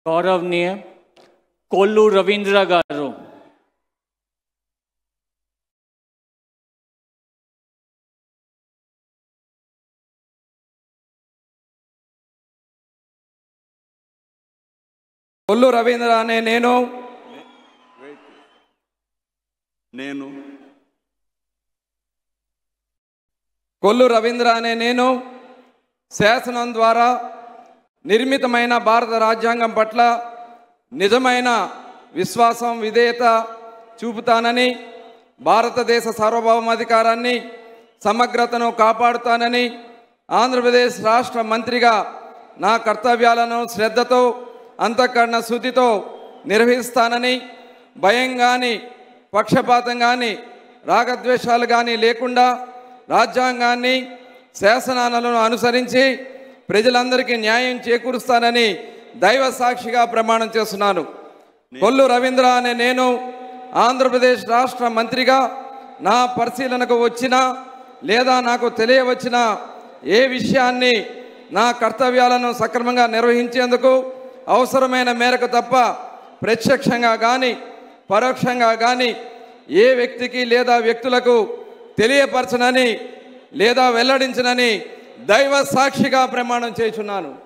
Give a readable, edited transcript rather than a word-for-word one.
गौरवनीय कोल्लू रवींद्र गारू। కొల్లు రవీంద్ర అనే కొల్లు రవీంద్ర అనే నేను శాసనం ద్వారా నిర్మితమైన భారత రాజ్యాంగం పట్ల నిజమైన విశ్వాసం విధేయత చూపుతానని, భారతదేశ సార్వభౌమాధికారాన్ని సమగ్రతను కాపాడుతానని, ఆంధ్రప్రదేశ్ రాష్ట్ర మంత్రిగా నా కర్తవ్యాలను శ్రద్ధతో అంతఃకరణ శుద్ధితో నిర్వహిస్తానని, భయం కానీ పక్షపాతం కానీ రాగద్వేషాలు కానీ లేకుండా రాజ్యాంగాన్ని శాసనాలను అనుసరించి ప్రజలందరికీ న్యాయం చేకూరుస్తానని దైవ సాక్షిగా ప్రమాణం చేస్తున్నాను. కొల్లు రవీంద్ర అనే నేను ఆంధ్రప్రదేశ్ రాష్ట్ర మంత్రిగా నా పరిశీలనకు వచ్చిన లేదా నాకు తెలియవచ్చిన ఏ విషయాన్ని నా కర్తవ్యాలను సక్రమంగా నిర్వహించేందుకు అవసరమైన మేరకు తప్ప ప్రత్యక్షంగా కానీ పరోక్షంగా కానీ ఏ వ్యక్తికి లేదా వ్యక్తులకు తెలియపరచనని లేదా వెల్లడించనని దైవ సాక్షిగా ప్రమాణం చేస్తున్నాను.